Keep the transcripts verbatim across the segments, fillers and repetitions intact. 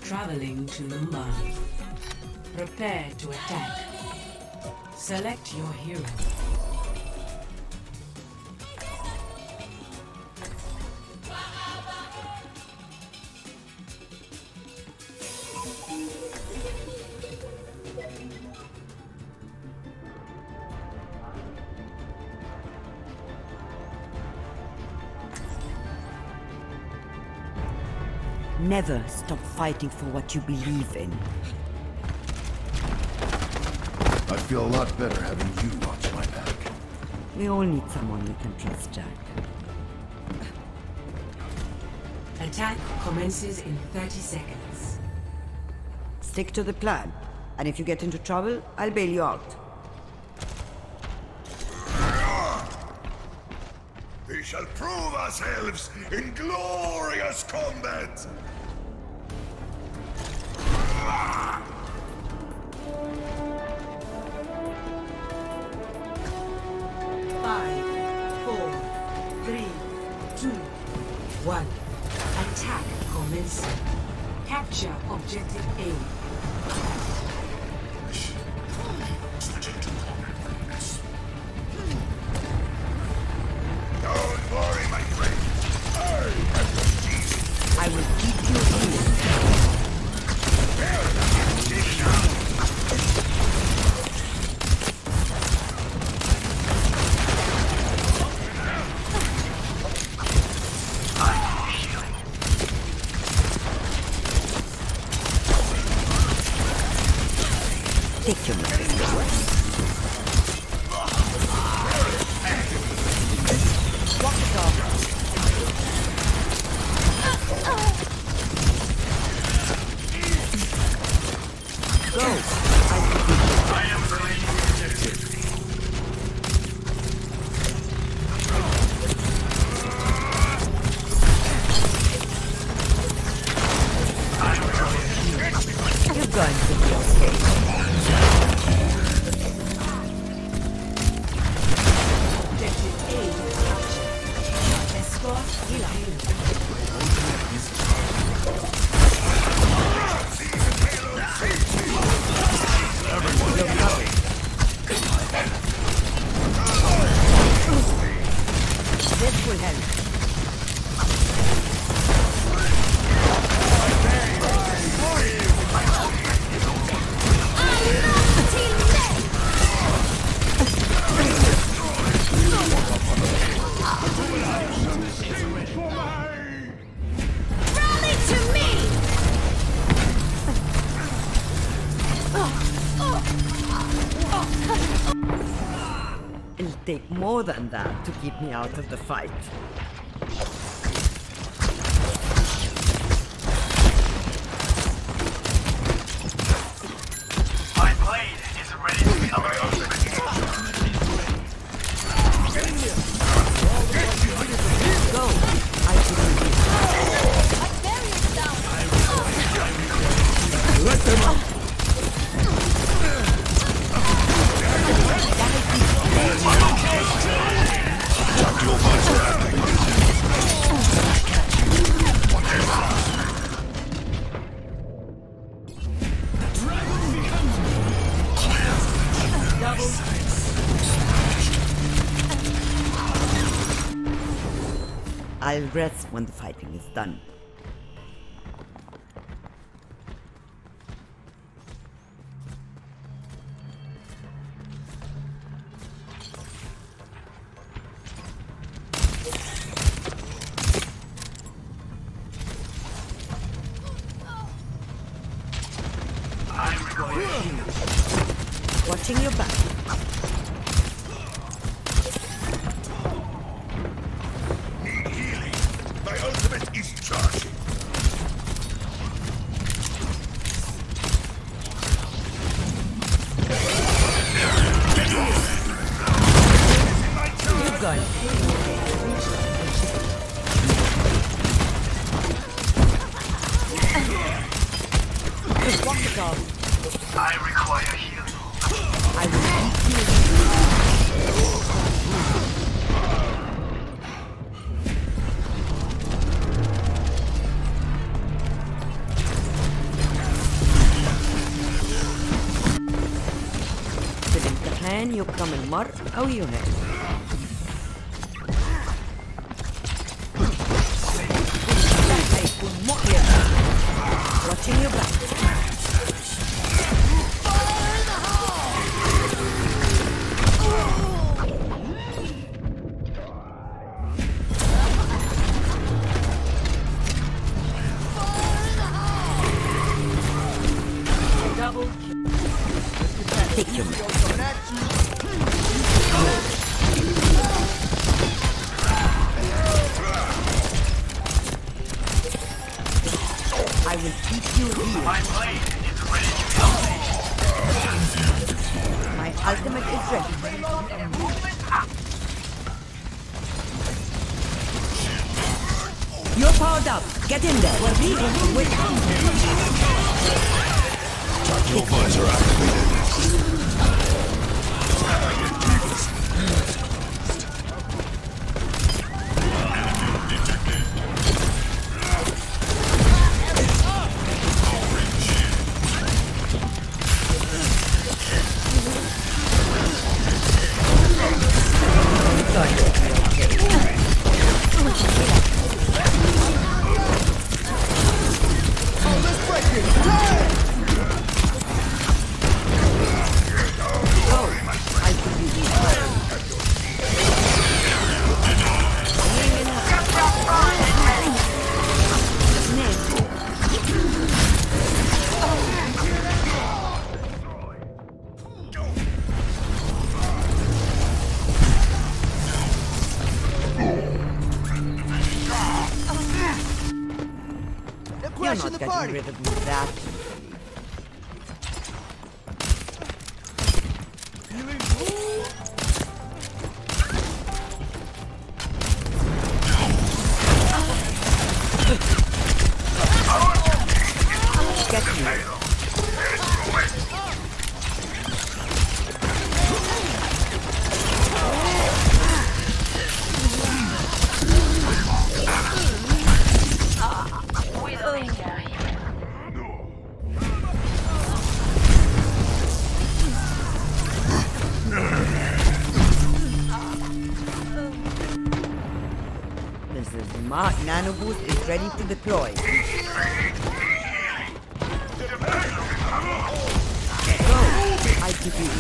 Traveling to Mumbai. Prepare to attack. Select your hero. Never stop fighting for what you believe in. I feel a lot better having you watch my back. We all need someone we can trust, Jack. Attack commences in thirty seconds. Stick to the plan, and if you get into trouble, I'll bail you out. We shall prove ourselves in glorious combat! Five, four, three, two, one. Attack commencing. Capture objective A. Don't worry, my friend. I have the keys. I will keep you here. Take your medicine. Walk the dog. Go. I am ready to protect it. You're going to be okay. This will help. Rally to me! It'll take more than that to keep me out of the fight. My blade is ready to be unleashed. Go. I believe you. My barrier's down! Let them up! Chuck your butts around. I'll rest when the fighting is done. I'm going to Watching your back. Need healing. My ultimate is charging. You're going. Walk the dog. I require healing. I will keep Can you come and mark how you have? Watching your back. Double kill. Take your man. I will keep you here. My blade is ready to go. My ultimate is ready. You're powered up. Get in there. Wait. Your visor activated. You're not getting rid of me that easily. Get me. This is Mark. Nano boost is ready to deploy. Go. I give you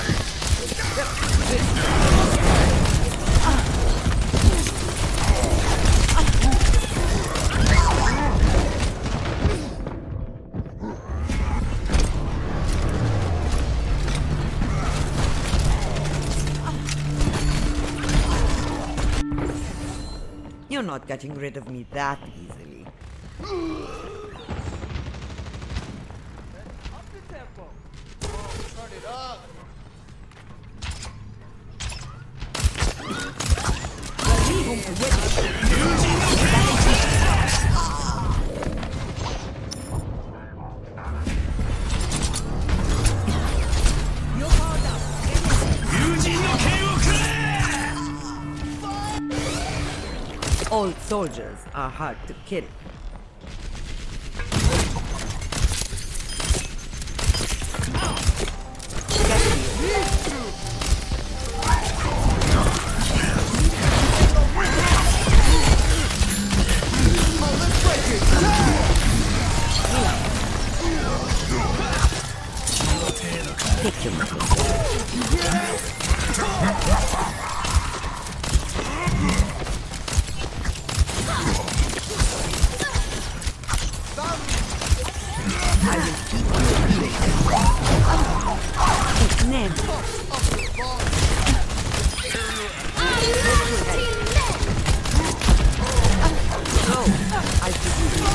You're not getting rid of me that easily. Old soldiers are hard to kill. Take your money. I will keep you here. It's Ned. Go. I'll give you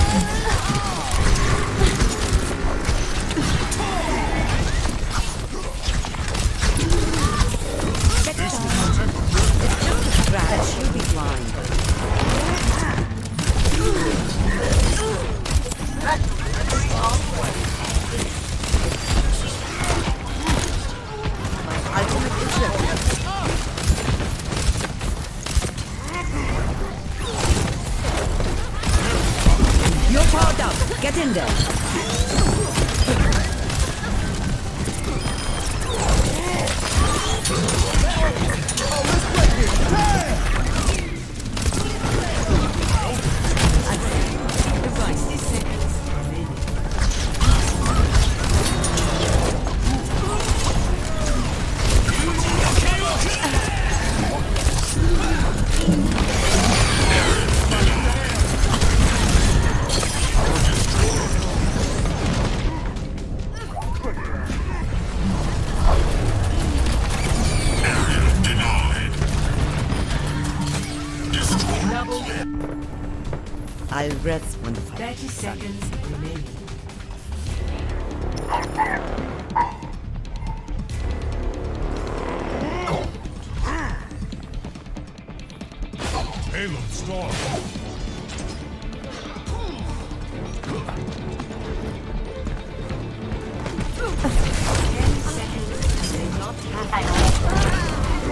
Crash, you'll be blind. My ultimate is ready. You're powered up. Get in there. regrets when the fight Thirty is done. seconds remaining. Payload stalled. Ten seconds may not happen.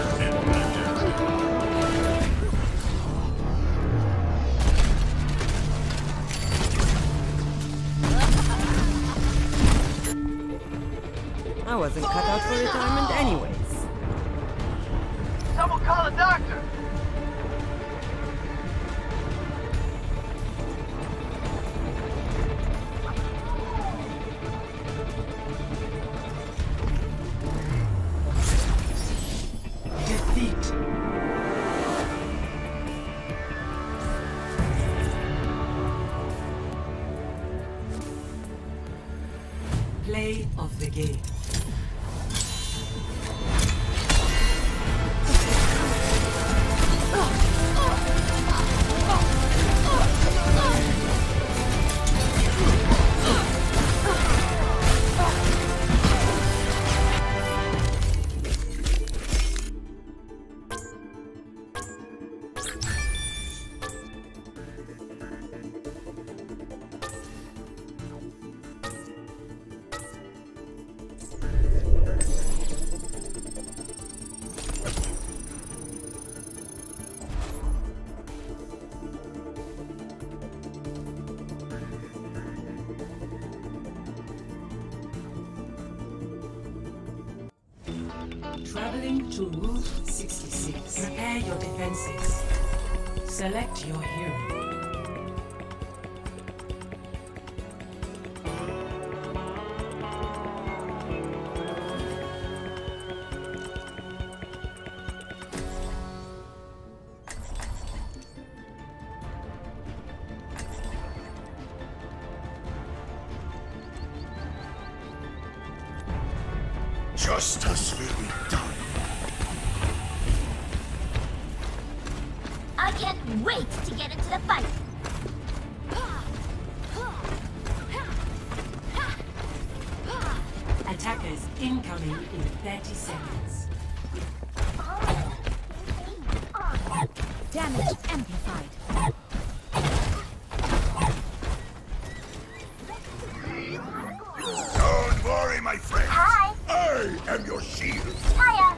I wasn't cut out for retirement anyways. Someone call a doctor! Defeat. Play of the game. Traveling to Route sixty-six. Prepare your defenses. Select your hero. Justice will be done. I can't wait to get into the fight! Attackers incoming in thirty seconds. Damage amplified. Don't worry, my friend. Hi! I am your shield. Hiya!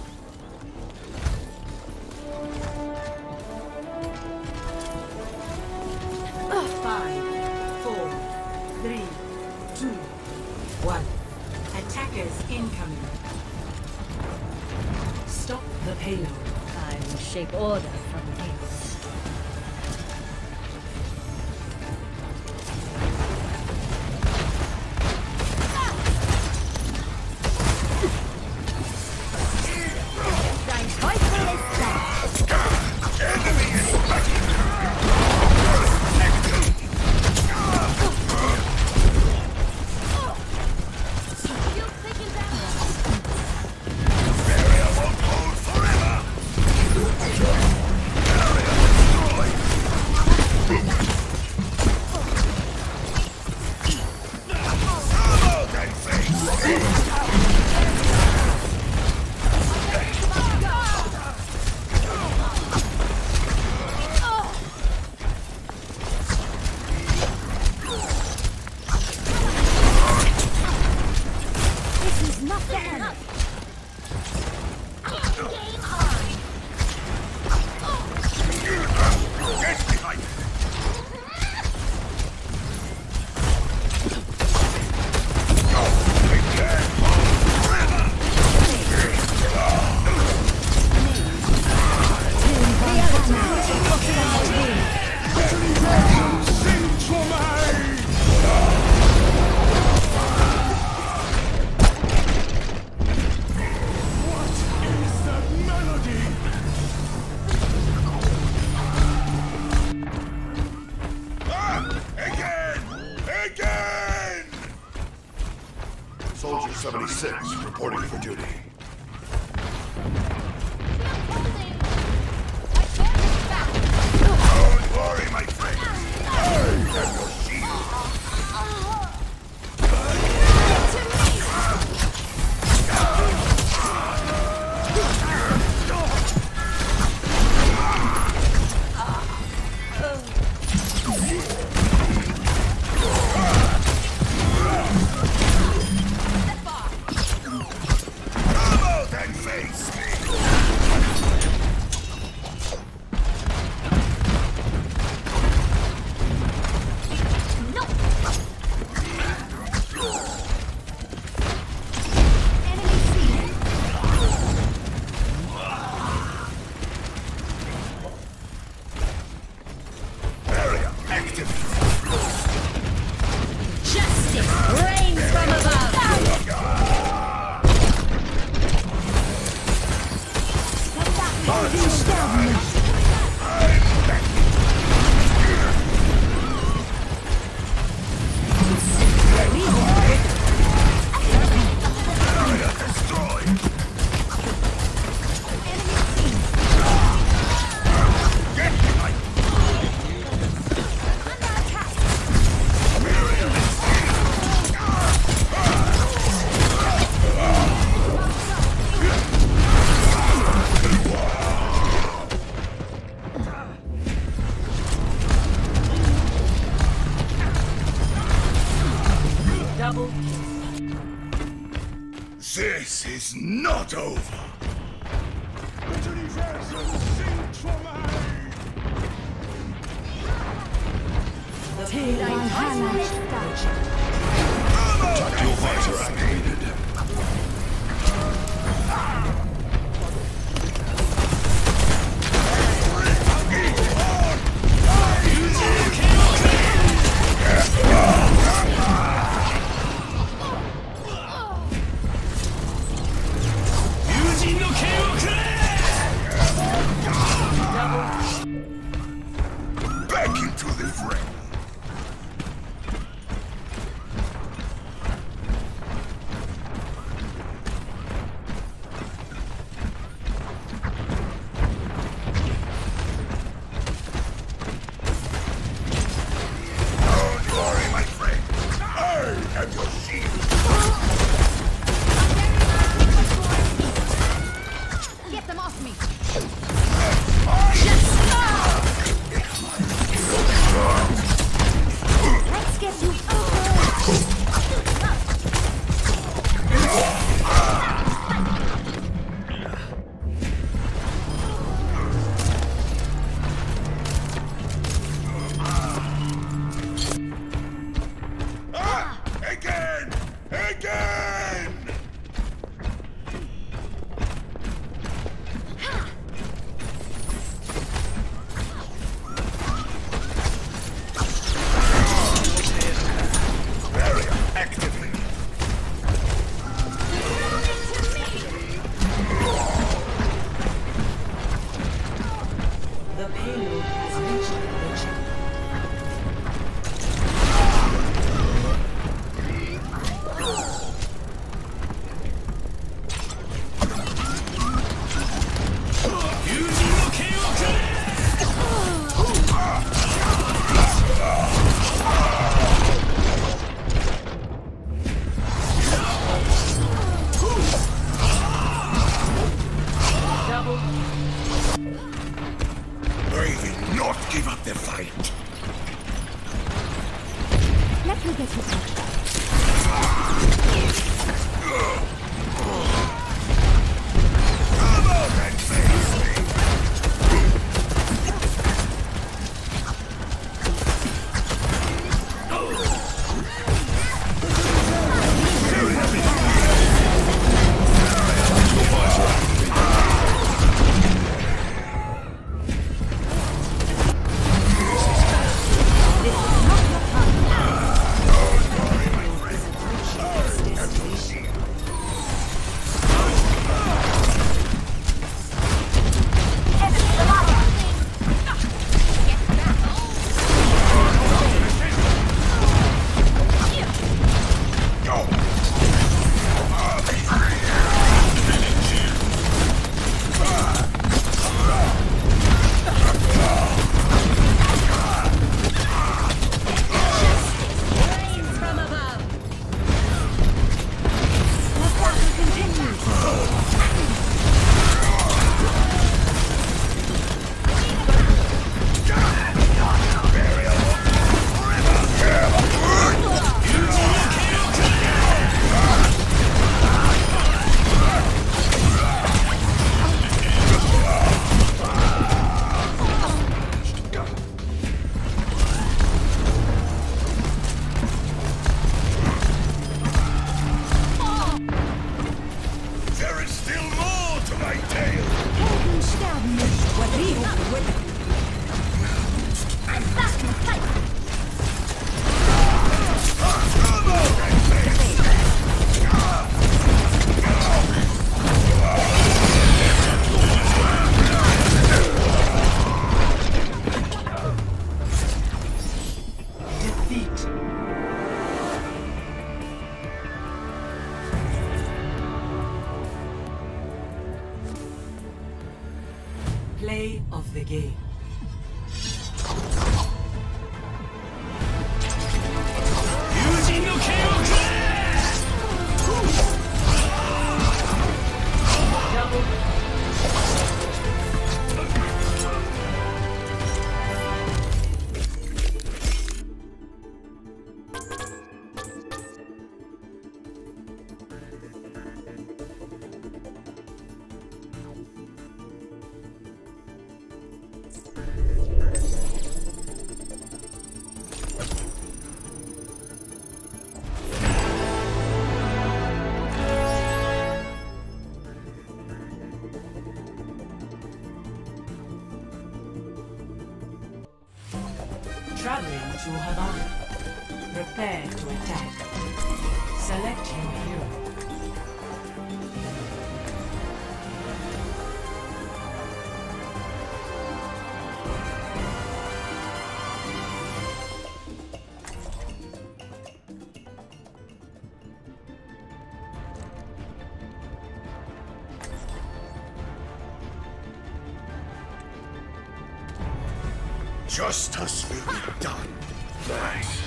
Five, four, three, two, one. Attackers incoming. Stop the payload. I will shape order from chaos. Soldier seventy-six reporting for duty. Don't worry, my friend. Justice reigns from above! This is not over. Tactical visor activated. Back into the fray. Don't worry, my friend. I have your shield. Get them off me! Let's get you Ah! Again! Again! Barrier actively. The payload has reached the chip. They will not give up the fight. Let me get you back. Come on and face me. Don't worry. of the game. Traveling to Havana. Prepare to attack. Select your hero. Justice will be done. Nice.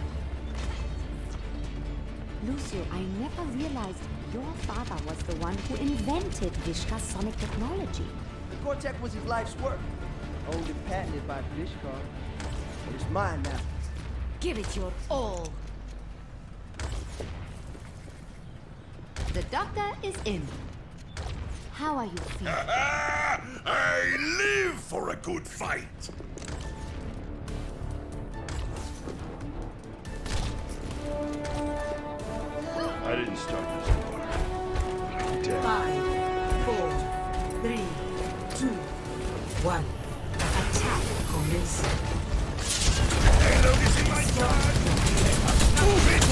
Lucio, I never realized your father was the one who invented Vishka's sonic technology. The Cortec was his life's work. Owned and patented by Vishka. It's mine now. Give it your all. The doctor is in. How are you feeling? I live for a good fight. I didn't start this war. I'm dead. Five, four, three, two, one. Attack commencing. Hello, is in my charge. Move it!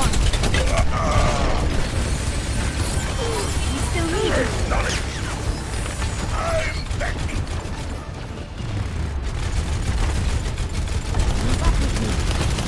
We still need you. Acknowledge. I'm backing. Move up with me.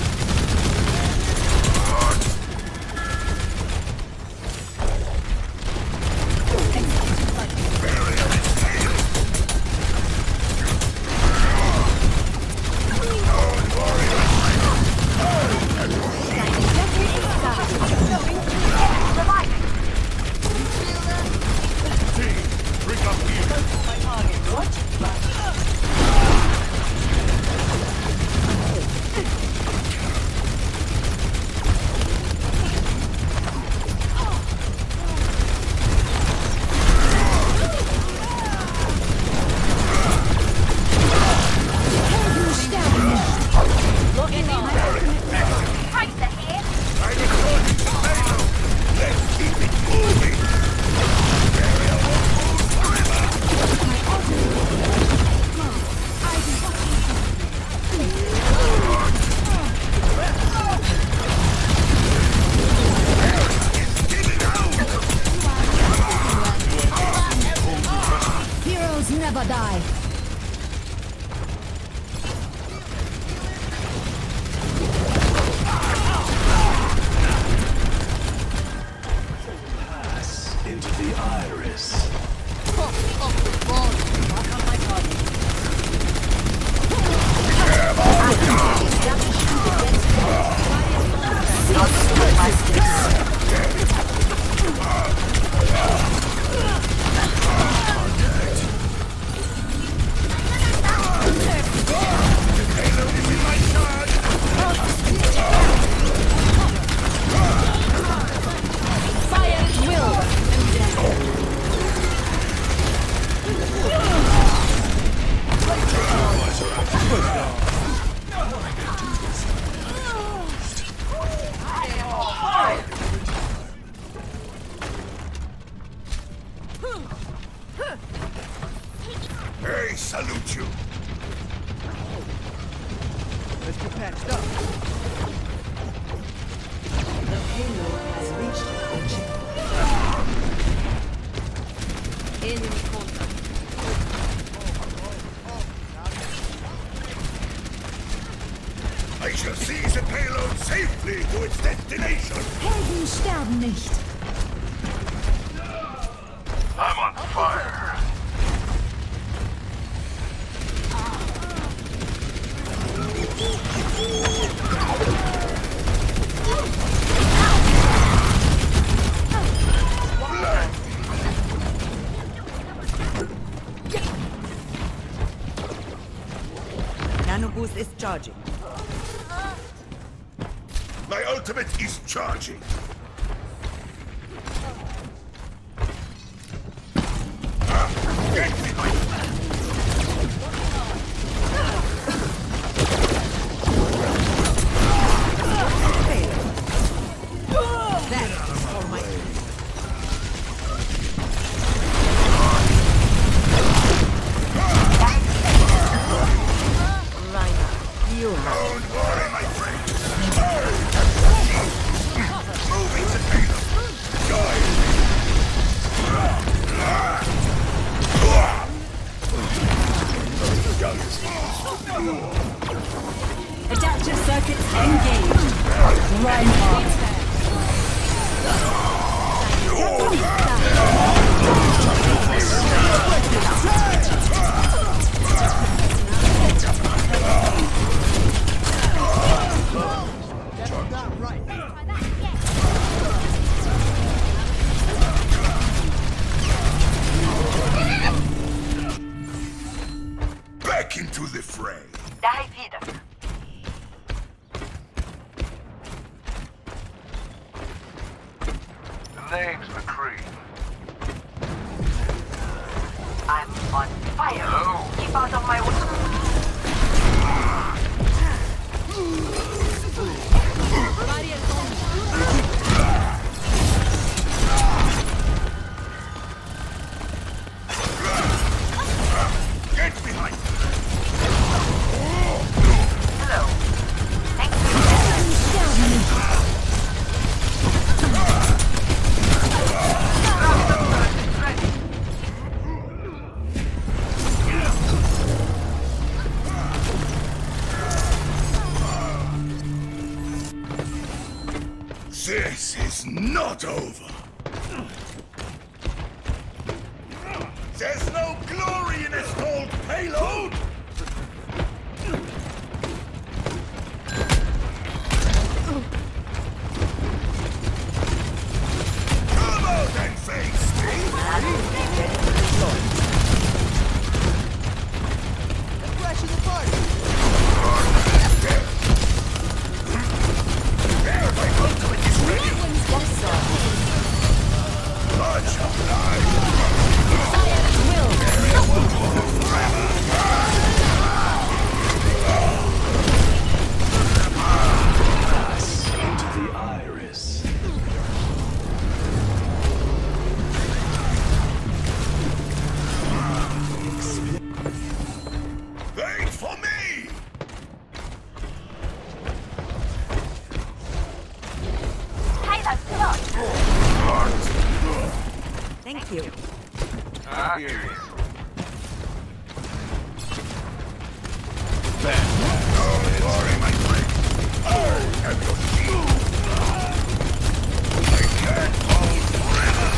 Never die. Pass into the iris. I salute you. Let's get patched up. The payload has reached the chip. Enemy contact. I shall seize the payload safely to its destination. Helden sterben nicht. I'm on fire. Charging. My ultimate is charging. Ah, get behind me. Adaptive circuits engaged. Reinhardt. Back into the fray. Daher wieder. The name's McCree. I'm on fire. Hello? Keep out of my way. Get behind me. Hello. Thank you. This is not over. There's no glory in a stalled payload! Come out and face me! Crash in the party. There, my ultimate is ready! Launch of life! Into the iris. Wait for me! Thank you. Ah, here. Don't worry, my friend. I have your shield. I can't hold forever.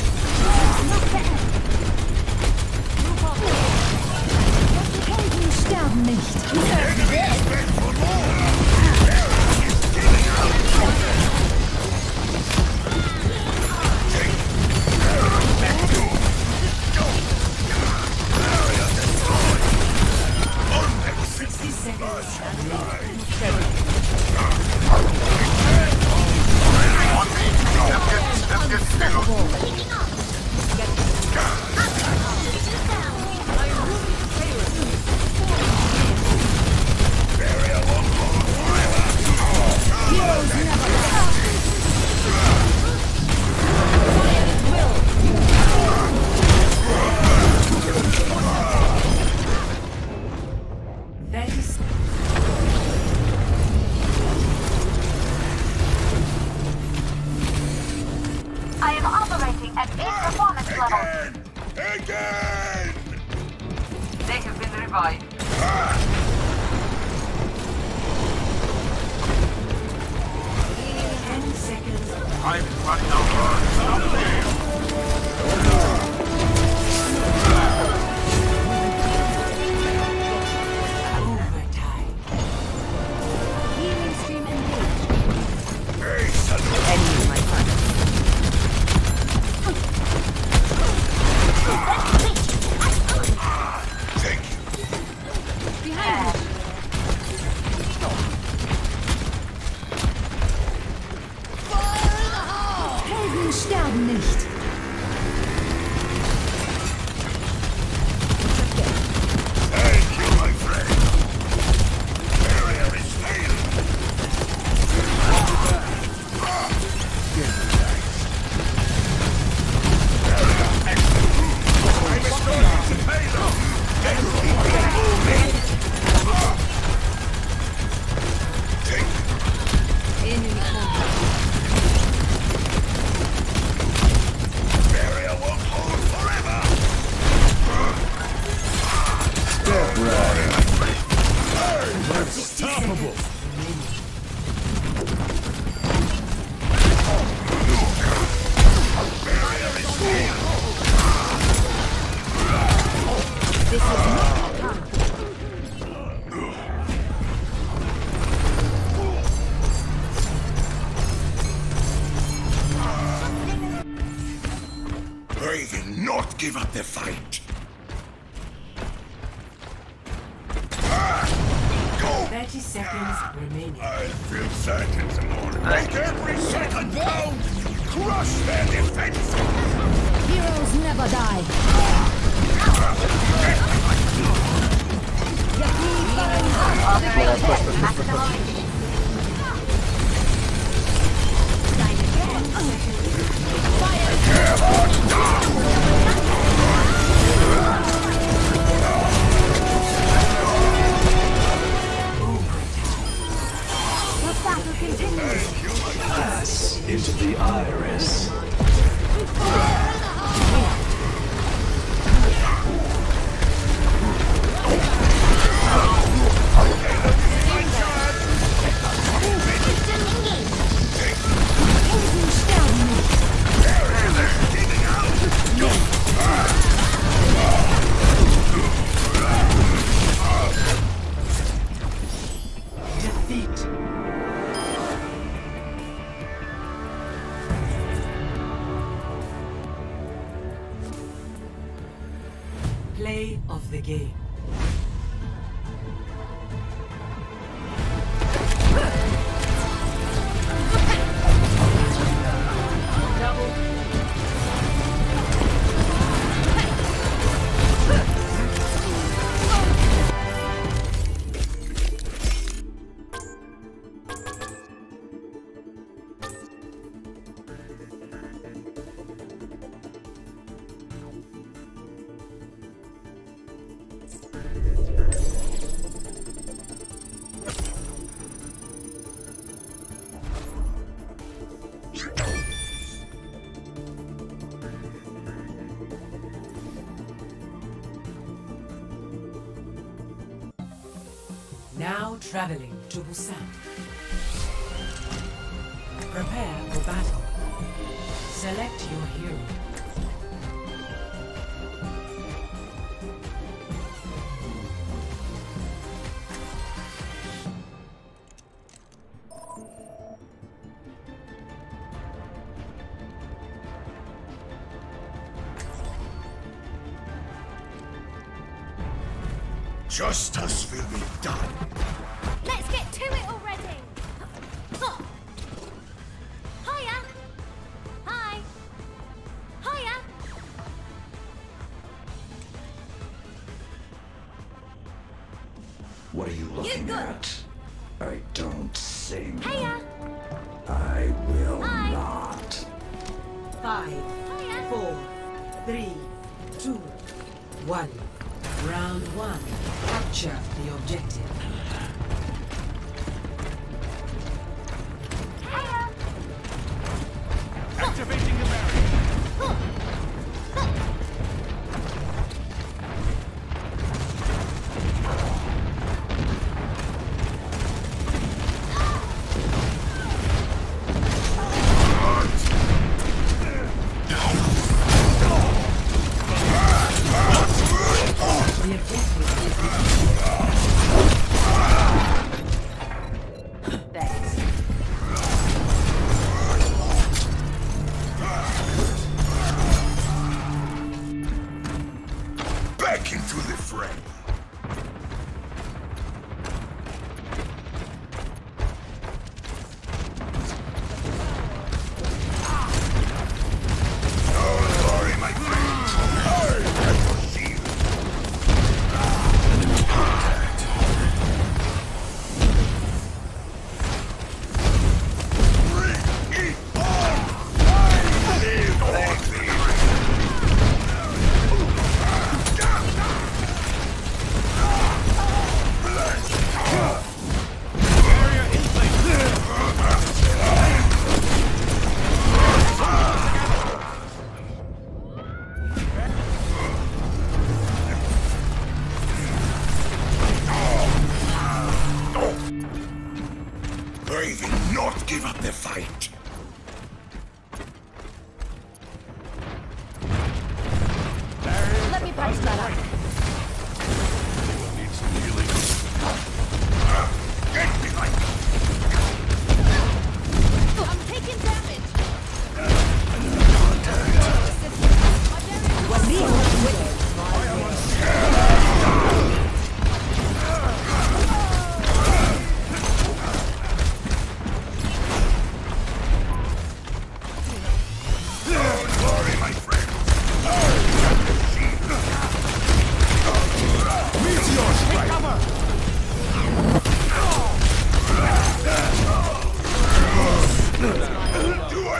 Helden sterben nicht. Enemy is meant for more. Barrier is giving out. Take barrier back to. Go. Barrier destroyed. On next sixty seconds. Let's get still. Barrier won't hold forever. Heroes never die. That is I am operating at peak performance level. Again! Again! They have been revived. ten seconds. I'm running out. Overtime. Healing stream engaged. Hey, salute! Enemy, my friend. Thank you. Behind you. Inseln sterben nicht. Thank you, my friend. Barrier is failing. I'm restoring the payload. Then keep it moving. Take barrier won't hold forever. Step right. Unstoppable. Barrier is failed. This is not fun. I will not give up the fight. Ah! Go! thirty seconds remaining. I'll feel certain tomorrow. Make every second count! Crush their defense! Heroes never die. Pass into the iris. Defeat. Play of the game. Now traveling to Busan. Prepare for battle. Select your hero. Justice will be done. Let's get to it already! Huh. Hiya! Hi! Hiya! What are you looking good. at? I don't sing. Hiya! I will Hi. not. Five, Hiya! four, three, two, one. Round one. Capture the objective. Hiya! Activating the barrier. The objective is Thanks. Back into the fray.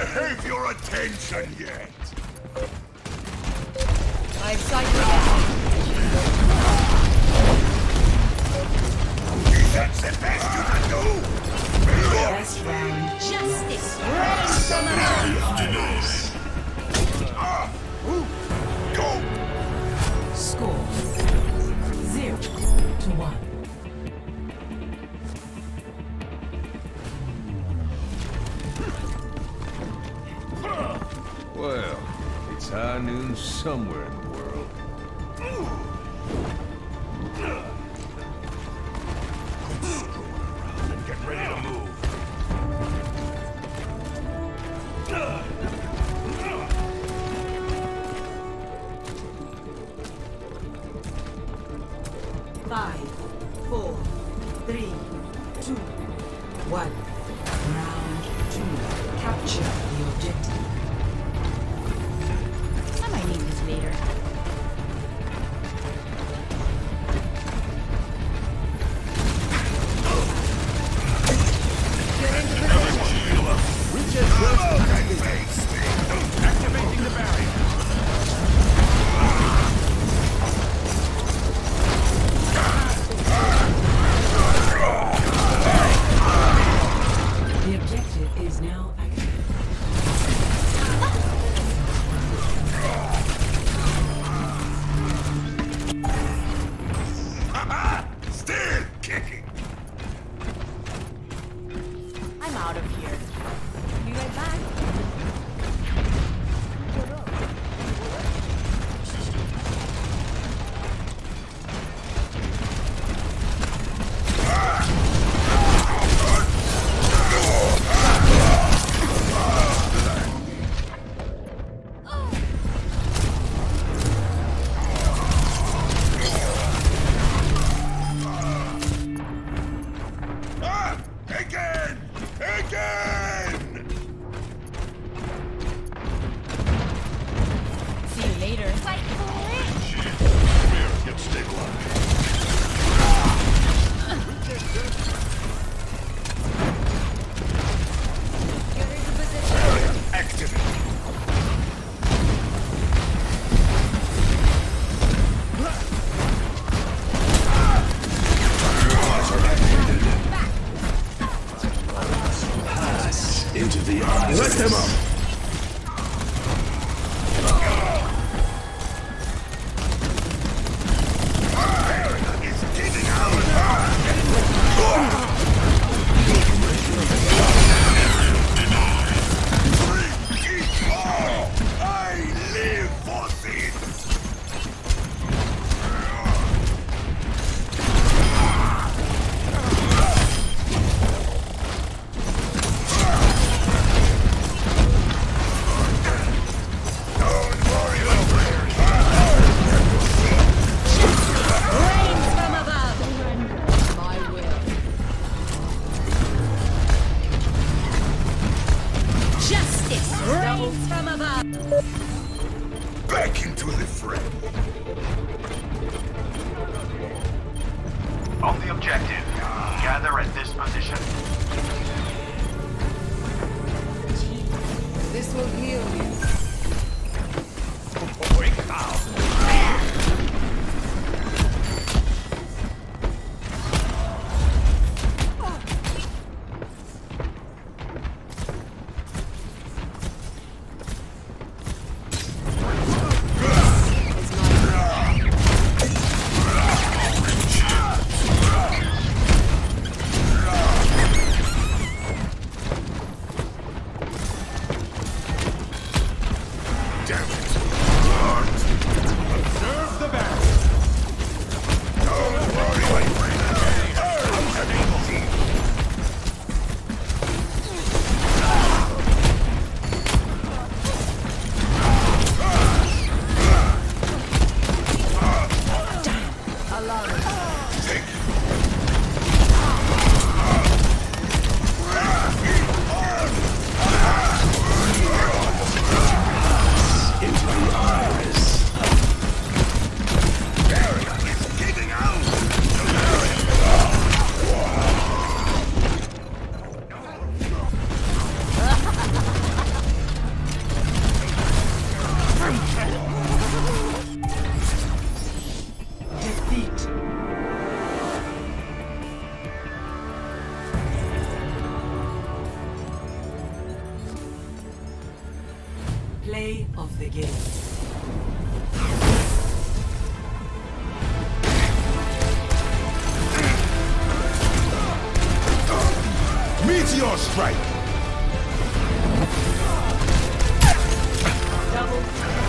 have your attention yet? My sight is Is that the best you can do? Best round. Justice! Ah, ooh, go! Score zero to one. Well, it's high noon somewhere in the world. And get ready to move. Five, four, three, two, one. Round two. Capture the objective. I might need this later. Activating the barrier. The objective is now active. Still kicking. I'm out of here. Be right back. Ah, again! Again! See you later. Get stabilized. Activate. Into the eyes. Let them up! It's getting out! Oh, I live for this! Don't worry about it! Rains from above. My will. Justice rains from above. Back into the fray. On the objective, gather at this position. This will heal you. Play of the game. Meteor strike! Double